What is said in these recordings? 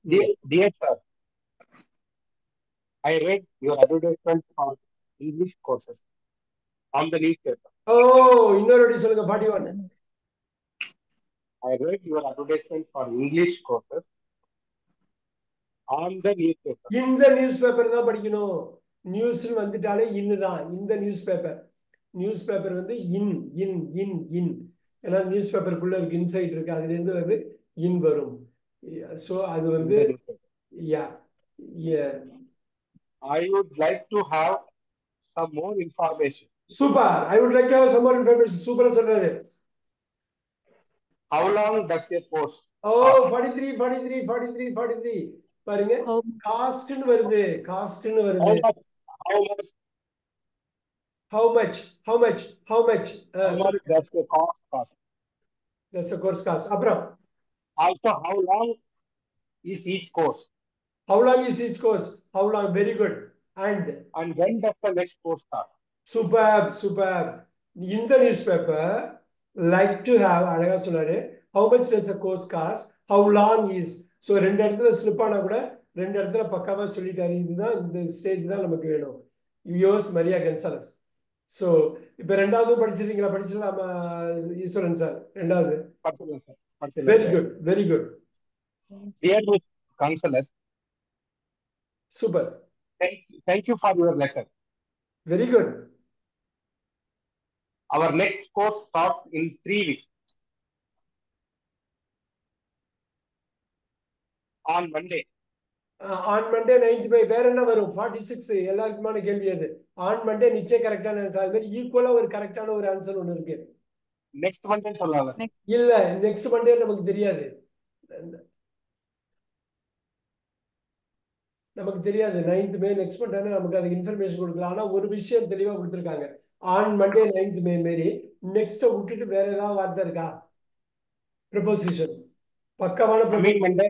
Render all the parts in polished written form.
Dear sir, I read your advertisement for English courses on the newspaper. இன்னொரு வாட்டி சொல்லுங்க 41. I read your advertisement for English courses on the newspaper. இந்த news paper தான் படிக்கணும். News வந்துட்டாலே இன்னுதான். இந்த news paper வந்து இன் இன் இன் இன் ஏன்னா நியூஸ் பேப்பருக்குள்ள இருக்கு இன்சைட் இருக்கு அதுல இருந்து வந்து இன் வரும். சோ அது வந்து I would like to have some more information. Super. I would like to have some more information. Super சொல்றாரு. How long does a course? 43 பாருங்க காஸ்ட்னு வருது. How much does the course cost? That's the course cost. அப்புறம் also how long is each course? How long is each course? How long? Very good. And when does the next course start? Superb. In the newspaper, like to have அழகா சொன்னாரு. How much does a course cost? How long is? So ரெண்டு இடத்துல slip ஆனா கூட ரெண்டு இடத்துல பக்காவா சொல்லிட்டாரு. இதுதான் இந்த ஸ்டேஜ் தான் நமக்கு வேணும். யூஎஸ் மரியா கன்சாலஸ். So இப்ப ரெண்டாவது படிச்சிடலாமா ஈஸ்வரன் சார்? ரெண்டாவது very good. Dear Miss Gonzalez, super. Thank you for your letter. Very good. Our next course starts in 3 weeks. On Monday 9th May. வேற என்ன வரும்? 46 எல்லாருக்குமான கேள்வி அது. On Monday நிச்சயம் கரெக்டான ஆன்சர். அது மாதிரி ஈக்குவலா ஒரு கரெக்டான ஒரு ஆன்சர் ஒன்னு இருக்கு. நெக்ஸ்ட் மண்டே சொல்லலாம். இல்ல நெக்ஸ்ட் மண்டே நமக்கு தெரியாது. நமக்கு தெரியாது 9th May நெக்ஸ்ட் மண்டே நமக்கு அது இன்ஃபர்மேஷன் கொடுக்கலாம். ஆனா ஒரு விஷயம் தெளிவா கொடுத்திருக்காங்க. On Monday 9th May மாரி நெக்ஸ்ட் விட்டுட்டு வேற ஏதாவது வார்த்தை இருக்கா? ப்ரிபோசிஷன் பக்கவான coming Monday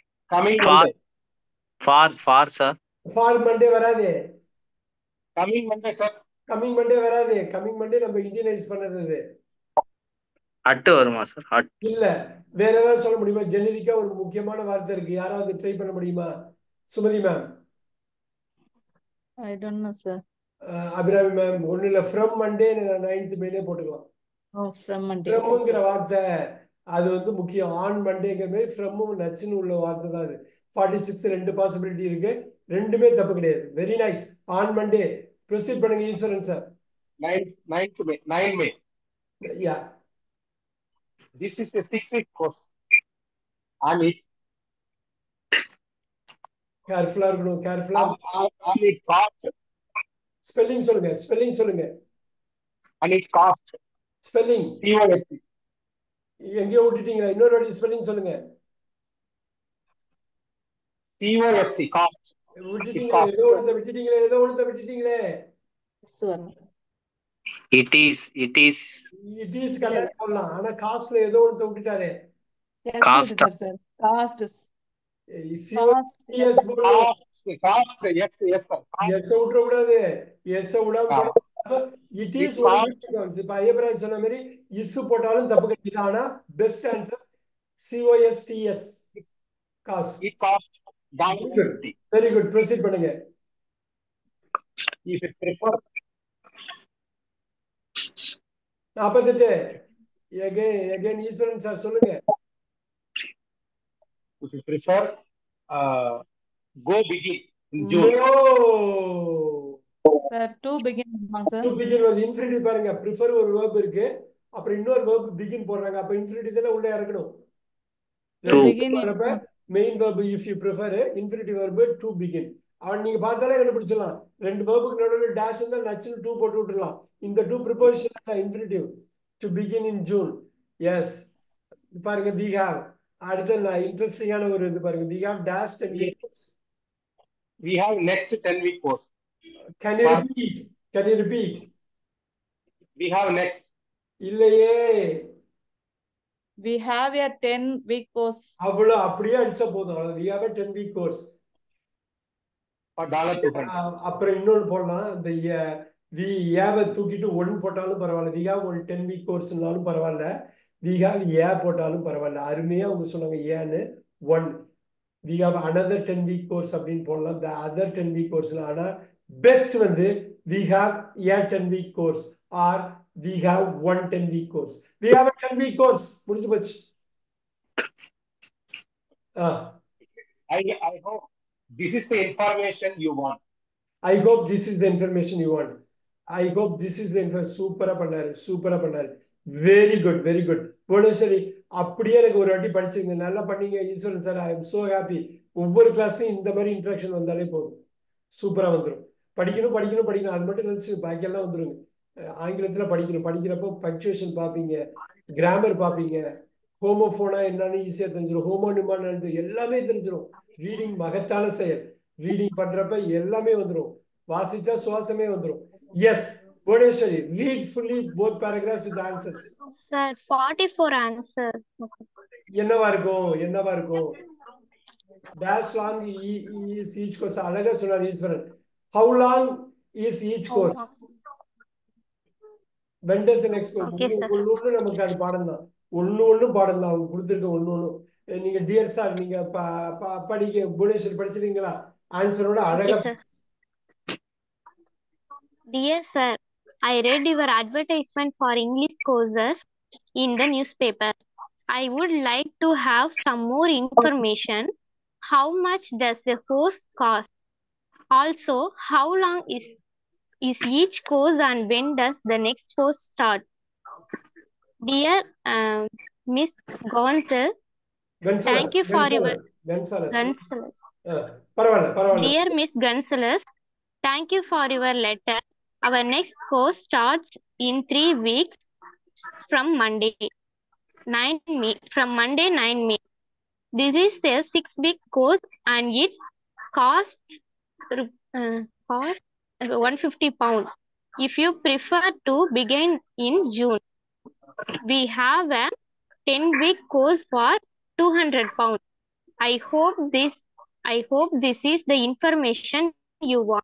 for sir. For Monday வராதே. Coming Monday sir. Coming Monday வராதே. கமிங் மண்டே நம்ம இந்தியனைஸ் பண்ணது. அட் வருமா சார்? அட் இல்ல வேற ஏதாவது சொல்ல முடியுமா? ஜெனரிக்கா ஒரு முக்கியமான வார்த்தை இருக்கு. யாராவது ட்ரை பண்ண முடியுமா? Sumathi ma'am. I don't know sir. Abirami ma'am ஒண்ணு இல்ல. from Monday 9th May போட்டுக்கலாம். From Monday. fromங்கிற வார்த்தை அது வந்து முக்கியம். ஆன் மண்டேங்கிற மாதிரி from நச்சுன்னு உள்ள வார்த்தை தான் அது. 46 ரெண்டு பாசிபிலிட்டி இருக்கு. ரெண்டுமே தப்பு கிடையாது. Very nice. On Monday proceed பண்ணுங்க Eswaran sir. 9th May 9 May. Yeah. This is a 6-week course. On it. கேர்ஃபுல்லா இருக்கணும். கேர்ஃபுல்லா. On it cost. ஸ்பெல்லிங் சொல்லுங்க. On it cost. Spelling COST. எங்கேயோ விட்டுட்டீங்களா? இன்னொரு வாட்டி ஸ்பெல்லிங் சொல்லுங்க. COST cost. விட்டுட்டீங்களே. ஏதோ ஒண்ணு விட்டுட்டீங்களே. It is கரெக்ட் சொல்லலாம். ஆனா காஸ்ட்ல ஏதோ ஒண்ணு விட்டுட்டாரே. cost sir. Cost. Yes விட்டுற கூடாது. எஸ் விடாம இட் இஸ் ஐயப்பராஜ் சொன்ன மாதிரி இஸ் போட்டாலும் தப்பு கிடையாது. ஆனா best answer COSTS cost. It cost. Very good. Proceed பண்ணுங்க. If you prefer 48 again Eswaran sir சொல்லுங்க. If you prefer go begin in June. No. Sir, to begin sir. To begin வந்து infinitive பாருங்க. prefer ஒரு verb இருக்கு. அப்புறம் இன்னொரு verb begin போடுறாங்க. அப்ப infinitive தான உள்ள இறக்கணும். To begin main verb if you prefer infinitive verb to begin. நீங்க பார்த்தாலே கண்டுபிடிச்சலாம். ரெண்டு verb-க்கு நடுவுல dash இருந்தா நச்சுன்னு to போட்டு விட்டுறலாம். இந்த to preposition infinitive to begin in June. Yes. பாருங்க we have அடுத்த இன்ட்ரஸ்டிங்கான ஒரு இது பாருங்க. we have dash 10 weeks. We have next 10-week course. Can you repeat? We have next. இல்லையே. We have a 10-week course. அவ்வளவு அப்படியே அடிச்சா போதும். we have a 10-week course. அப்புறம் இன்னொன்னு போடலாம். இந்த we have தூக்கிட்டு 1 போட்டாலும் பரவாயில்ல. we have ஒரு 10-week courseனாலும் பரவாயில்ல. we have போட்டாலும் பரவாயில்ல. அருமையா அவங்க சொன்னாங்க ஏன்னு 1. we have another 10-week course அப்படின்னு போடலாம். The other 10-week course ஆனா best வந்து we have a 10-week course or we have one 10-week course. We have a 10-week course. முடிஞ்சு போச்சு. I hope this is the information you want. I hope this is the information you want. I hope this is the information. சூப்பரா பண்ணாரு. Very good very good. Bhuvaneshwari அப்படியே எனக்கு ஒரு வாட்டி படிச்சுங்க, நல்லா பண்ணீங்க Eswaran sir. I am so happy. ஒவ்வொரு கிளாஸ்லயும் இந்த மாதிரி இன்ட்ராக்ஷன் வந்தாலே போதும், சூப்பரா வந்துடும். படிக்கணும் அது மட்டும் நினைச்சு பாக்கியெல்லாம் வந்துருங்க. ஆங்கிலத்துல படிக்கிறப்போ பங்க்சுவேஷன் பார்ப்பீங்க, கிராமர் பார்ப்பீங்க, ஹோமோஃபோனா என்னன்னு ஈஸியா தெரிஞ்சிடும், ஹோமோனிமான்னு எல்லாமே தெரிஞ்சிடும். ரீடிங் மகத்தான செயல். ரீடிங் பண்றப்ப எல்லாமே வந்துடும், வாசிச்சா சுவாசமே வந்துடும். Yes Bhuvaneshwari, read fully both paragraphs with the answers. Sir, 44 answer. என்னவா இருக்கும்? Dash long is each course. அழகா சொன்னார் ஈஸ்வரன். How long is each course? When does the next course? Okay, sir. ஒண்ணு நமக்கு அது பாடம் தான். ஒண்ணு பாடம் தான். அவங்க கொடுத்திருக்க ஒண்ணு. நீங்க டியர் சார், நீங்க படிக்க புவனேஸ்வரி படிச்சிருக்கீங்களா? ஆன்சரோட அழகா. Dear sir, I read your advertisement for English courses in the newspaper. I would like to have some more information. How much does the course cost? Also, how long is each course and when does the next course start? Dear Miss Gonzalez, thank you for your Gonzalez. Dear Miss Gonzalez, thank you for your letter. Our next course starts in 3 weeks from Monday 9 May. This is a 6-week course and it costs 150 pounds. If you prefer to begin in June, we have a 10-week course for 200 pounds. I hope this is the information you want.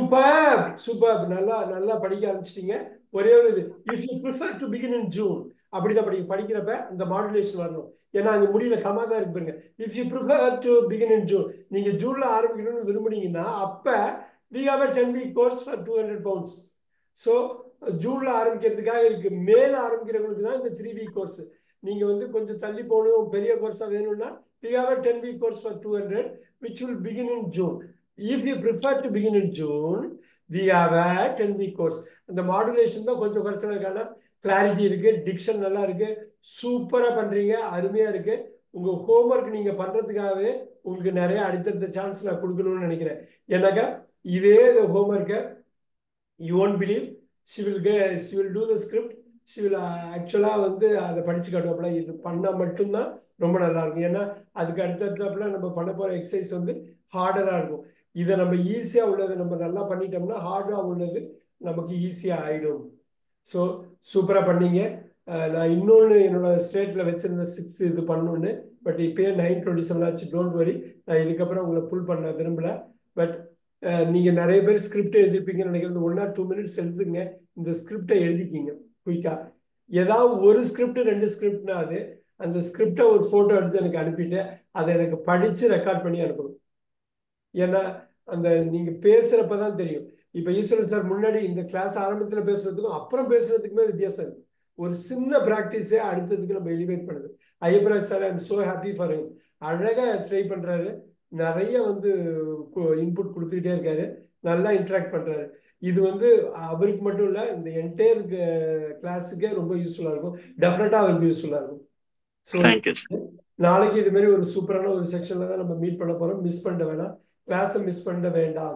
Super. நல்லா படிக்க ஆரம்பிச்சிட்டீங்க. ஒரே ஒரு இது, if you prefer to begin in June, அப்படிதான் படிக்கிறப்ப இந்த modulation வரணும். ஏன்னா அங்க முடியல கமா தான் இருக்கு பாருங்க. If you prefer to begin in June, நீங்க ஜூன்ல ஆரம்பிக்கணும்னு விரும்புனீங்கன்னா அப்ப we have a 10-week course for 200 pounds. So ஜூன்ல ஆரம்பிக்கிறதுக்காக இருக்கு. மேல ஆரம்பிக்கிறவங்களுக்கு தான் இந்த 3-week course. நீங்க வந்து கொஞ்சம் தள்ளி போகணும், பெரிய கோர்ஸா வேணும்னா we have a 10-week course for 200 which will begin in June. If you prefer to begin in June, we have a 10-week course. அந்த மாடுலேஷன் தான் கொஞ்சம் குறைச்சதுக்கான கிளாரிட்டி இருக்கு, டிக்ஷன் நல்லா இருக்கு, சூப்பரா பண்றீங்க, அருமையா இருக்கு. உங்க ஹோம்ஒர்க் நீங்க பண்றதுக்காகவே உங்களுக்கு நிறைய அடுத்தடுத்த சான்ஸ் நான் கொடுக்கணும்னு நினைக்கிறேன். ஏன்னாக்கா இதே ஹோம்ஒர்க்கை you won't believe she will do the script. she will actually வந்து அதை படிச்சு காட்டுவாப்ல. இது பண்ணா மட்டும்தான் ரொம்ப நல்லா இருக்கும். ஏன்னா அதுக்கு அடுத்தடுத்தாப்புல நம்ம பண்ண போற எக்ஸசைஸ் வந்து ஹார்டரா இருக்கும். இதை நம்ம ஈஸியா உள்ளதை நம்ம நல்லா பண்ணிட்டோம்னா ஹார்டா உள்ளது நமக்கு ஈஸியா ஆயிடும். ஸோ சூப்பரா பண்ணீங்க. நான் இன்னொன்று என்னோட ஸ்டேட்ல வச்சிருந்த 6 இது பண்ணணும்னு, பட் இப்பயே 9:27 ஆச்சு. டோன்ட் வரி, நான் இதுக்கப்புறம் உங்களை புல் பண்ண விரும்பல. பட் நீங்க நிறைய பேர் ஸ்கிரிப்ட் எழுதிப்பீங்கன்னு நினைக்கிறது. 1 or 2 minutes எழுதுங்க, இந்த ஸ்கிரிப்டை எழுதிக்கிங்க குயிக்கா. ஏதாவது ஒரு ஸ்கிரிப்ட் 2 ஸ்கிரிப்ட்னா அது அந்த ஸ்கிரிப்டை ஒரு போட்டோ எடுத்து எனக்கு அனுப்பிட்டு அதை எனக்கு படிச்சு ரெக்கார்ட் பண்ணி அனுப்பணும். ஏன்னா அந்த நீங்க பேசுறப்பதான் தெரியும். இப்ப ஈஸ்வரன் சார் முன்னாடி இந்த கிளாஸ் ஆரம்பத்துல பேசுறதுக்கும் அப்புறம் பேசுறதுக்குமே வித்தியாசம் இருக்கு. ஒரு சின்ன பிராக்டிஸே அடுத்ததுக்கு நம்ம எலிவேட் பண்ணுது. Ayyapparaj sir, I am so happy for him. அழகா ட்ரை பண்றாரு, நிறைய வந்து இன்புட் கொடுத்துக்கிட்டே இருக்காரு, நல்லா இன்ட்ராக்ட் பண்றாரு. இது வந்து அவருக்கு மட்டும் இல்ல, இந்த என்டையர் கிளாஸுக்கே ரொம்ப யூஸ்ஃபுல்லா இருக்கும். டெஃபினட்டா அவருக்கு யூஸ்ஃபுல்லா இருக்கும். ஸோ நாளைக்கு இது மாதிரி ஒரு சூப்பரான ஒரு செக்ஷன்ல தான் நம்ம மீட் பண்ண போறோம். மிஸ் பண்ண வேணாம், கிளாஸை மிஸ் பண்ண வேண்டாம்.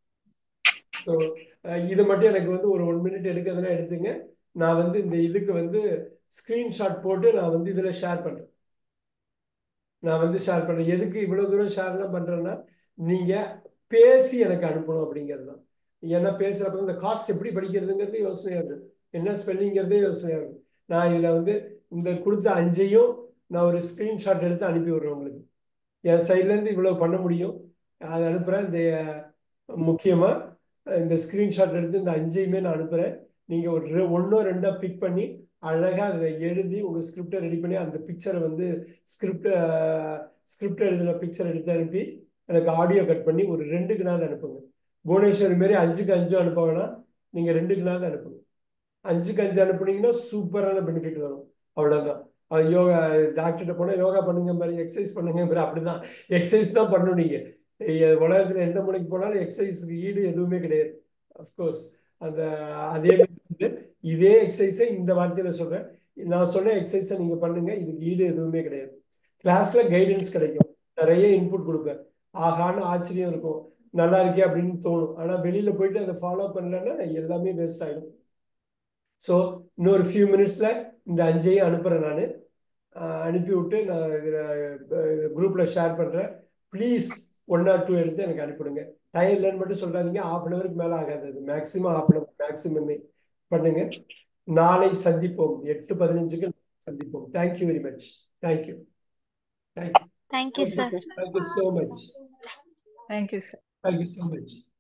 ஸோ இதை மட்டும் எனக்கு வந்து ஒரு 1 minute எடுக்கிறதுனா எடுத்துங்க. நான் வந்து இந்த இதுக்கு வந்து ஸ்கிரீன்ஷாட் போட்டு நான் வந்து இதுல ஷேர் பண்றேன். எதுக்கு இவ்வளவு தூரம் ஷேர்லாம் பண்றேன்னா, நீங்க பேசி எனக்கு அனுப்பணும் அப்படிங்கிறது தான். ஏன்னா பேசுறப்ப இந்த காஸ்ட் எப்படி படிக்கிறதுங்கிறது யோசனையா இருக்கு, என்ன ஸ்பெல்லிங்கிறதே யோசனையா இருக்கு. நான் இதுல வந்து இந்த கொடுத்த 5ஐயும் நான் ஒரு ஸ்கிரீன்ஷாட் எடுத்து அனுப்பி விடுறேன் உங்களுக்கு. என் சைட்ல இருந்து இவ்வளவு பண்ண முடியும், அதை அனுப்புறேன். இந்த முக்கியமா இந்த ஸ்கிரீன்ஷாட் எடுத்து இந்த 5ஐயுமே நான் அனுப்புறேன். நீங்க ஒரு 1 or 2 பிக் பண்ணி அழகா அதை எழுதி உங்க ஸ்கிரிப்டை ரெடி பண்ணி அந்த பிக்சரை வந்து ஸ்கிரிப்ட் ஸ்கிரிப்ட் எழுதின பிக்சர் எடுத்து அனுப்பி எனக்கு ஆடியோ கட் பண்ணி ஒரு 2க்குனாவது அனுப்புங்க. புவனேஸ்வரி மாரி 5க்கு 5 அனுப்ப வேணாம், நீங்க 2க்குனாவது அனுப்புங்க. 5க்கு 5 அனுப்புனீங்கன்னா சூப்பரான பெனிஃபிட் வரும். அவ்வளவுதான். அது யோகா டாக்டர்கிட்ட போனா யோகா பண்ணுங்க மாதிரி, எக்ஸசைஸ் பண்ணுங்க மாதிரி, அப்படிதான் எக்ஸசைஸ் தான் பண்ணணும். நீங்க உலகத்துல எந்த மொழிக்கு போனாலும் எக்ஸசைஸ்க்கு ஈடு எதுவுமே கிடையாது. அஃப்கோர்ஸ் அந்த அதே மாதிரி இதே எக்ஸசைஸை இந்த வார்த்தையில சொல்றேன். நான் சொன்ன எக்ஸசைஸை நீங்க பண்ணுங்க, இதுக்கு ஈடு எதுவுமே கிடையாது. கிளாஸ்ல கைடன்ஸ் கிடைக்கும், நிறைய இன்புட் கொடுப்பேன், ஆகான்னு ஆச்சரியம் இருக்கும், நல்லா இருக்கே அப்படின்னு தோணும். ஆனா வெளியில போயிட்டு அதை ஃபாலோ பண்ணலன்னா எல்லாமே வேஸ்ட் ஆகிடும். ஸோ இன்னொரு ஃபியூ மினிட்ஸ்ல இந்த 5ஐயும் அனுப்புறேன். நான் அனுப்பி விட்டு நான் குரூப்ல ஷேர் பண்றேன். ப்ளீஸ் 1 or 2 எடுத்து எனக்கு அனுப்பிடுங்க. டைம் இல்லைன்னு மட்டும் சொல்றாதீங்க, 1/2 hour மேல ஆகாது, அது மேக்ஸிமம் 1/2 hour மேக்ஸிமமே பண்ணுங்க. நாளை சந்திப்போம், 8:15க்கு சந்திப்போம். Thank you very much. Thank you. Thank you, sir. Thank you so much. Thank you, sir. Thank you so much.